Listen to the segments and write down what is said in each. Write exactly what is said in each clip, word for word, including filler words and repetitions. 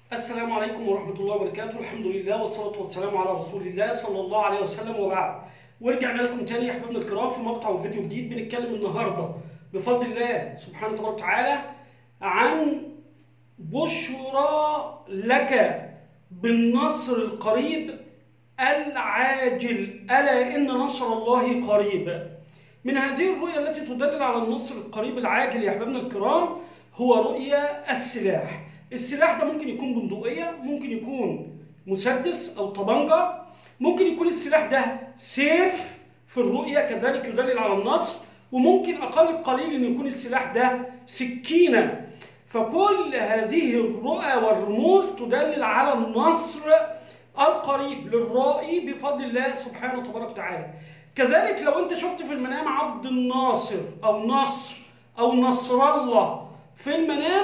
السلام عليكم ورحمة الله وبركاته. الحمد لله والصلاة والسلام على رسول الله صلى الله عليه وسلم، وبعد. ورجعنا لكم تاني يا احبابنا الكرام في مقطع وفيديو جديد. بنتكلم النهارده بفضل الله سبحانه وتبارك وتعالى عن بشرى لك بالنصر القريب العاجل، ألا إن نصر الله قريب. من هذه الرؤية التي تدلل على النصر القريب العاجل يا احبابنا الكرام هو رؤية السلاح. السلاح ده ممكن يكون بندقية، ممكن يكون مسدس أو طبنجة، ممكن يكون السلاح ده سيف في الرؤية كذلك يدلل على النصر، وممكن أقل قليل أن يكون السلاح ده سكينة. فكل هذه الرؤى والرموز تدلل على النصر القريب للرائي بفضل الله سبحانه وتبارك وتعالى. كذلك لو انت شفت في المنام عبد الناصر او نصر او نصر الله في المنام،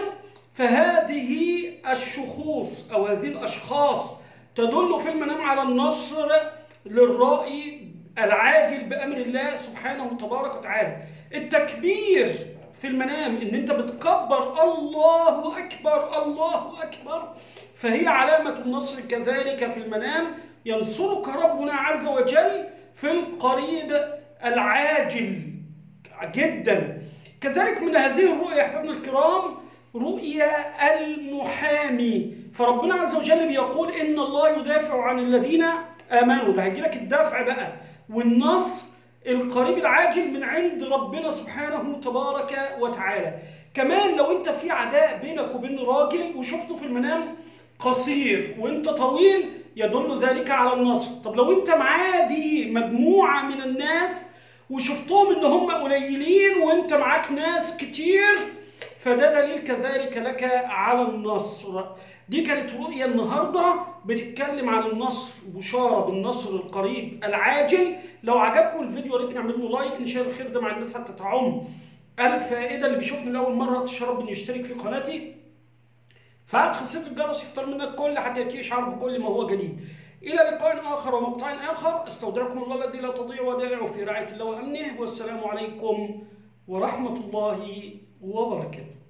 فهذه الشخوص او هذه الاشخاص تدل في المنام على النصر للرائي العاجل بامر الله سبحانه وتبارك وتعالى. التكبير في المنام ان انت بتكبر الله اكبر الله اكبر، فهي علامة النصر كذلك في المنام. ينصرك ربنا عز وجل في القريب العاجل جدا. كذلك من هذه الرؤيا يا احبابنا الكرام رؤيا المحامي، فربنا عز وجل بيقول ان الله يدافع عن الذين امنوا. ده هيجي لك الدفع بقى والنصر القريب العاجل من عند ربنا سبحانه تبارك وتعالى. كمان لو انت في عداء بينك وبين راجل وشفته في المنام قصير وانت طويل، يدل ذلك على النصر. طب لو انت معادي مجموعة من الناس وشفتهم ان هم قليلين وانت معاك ناس كتير، فده دليل كذلك لك على النصر. دي كانت رؤية النهاردة بتتكلم عن النصر، بشارة بالنصر القريب العاجل. لو عجبكم الفيديو يا ريت نعمل له لايك، نشير الخير ده مع الناس حتى تعم الفائدة. اللي بيشوفني لأول مرة تشرف إنه يشترك في قناتي، فعل خاصية الجرس يختار منك كل حتى يأتيه إشعار بكل ما هو جديد. إلى لقاء آخر ومقطع آخر، استودعكم الله الذي لا تضيع ودائعه في رعاية الله وأمنه، والسلام عليكم ورحمة الله وبركاته.